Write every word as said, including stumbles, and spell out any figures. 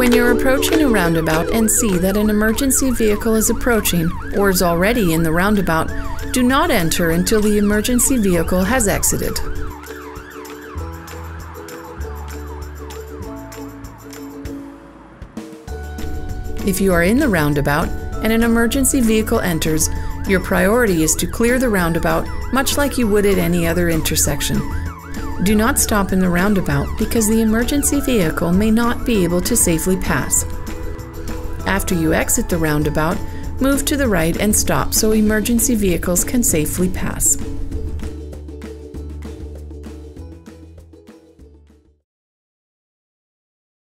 When you're approaching a roundabout and see that an emergency vehicle is approaching or is already in the roundabout, do not enter until the emergency vehicle has exited. If you are in the roundabout and an emergency vehicle enters, your priority is to clear the roundabout much like you would at any other intersection. Do not stop in the roundabout because the emergency vehicle may not be able to safely pass. After you exit the roundabout, move to the right and stop so emergency vehicles can safely pass.